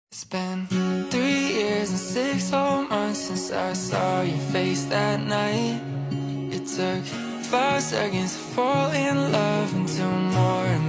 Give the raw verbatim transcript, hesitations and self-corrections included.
It's been three years and six whole months since I saw your face that night. It took five seconds to fall in love and two more